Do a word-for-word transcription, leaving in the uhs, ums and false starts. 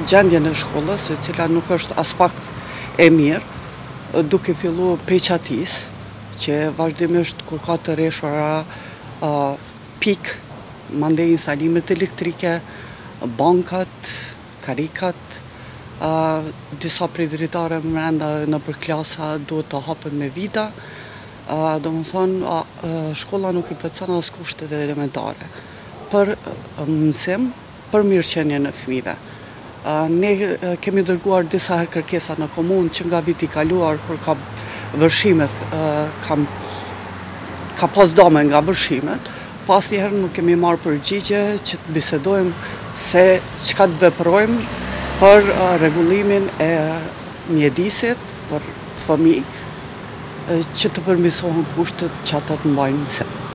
gjendjen e shkollës, e cila nuk është as pak e mirë, duke fillu prej qatis, që vazhdimisht kur ka të rreshura uh, pik, mandej instalimet elektrike, bankat, karikat, uh, disa prej dritare mrenda në për klasa duhet të hapen me vita, uh, do më thonë uh, shkolla nuk i plotson as kushtet elementare për uh, mësim, për mirëqenien e fëmijëve. Ne kemi dërguar disa herë kërkesa në komunë që nga viti kaluar, kur ka vërshimet, kam, ka pas dame nga vërshimet, pas njëherë nuk kemi marrë përgjigje që të bisedojmë se çka të veprojmë për rregullimin e mjedisit për fëmijë që të përmirësohen kushtet që ata të mbajnë mësim.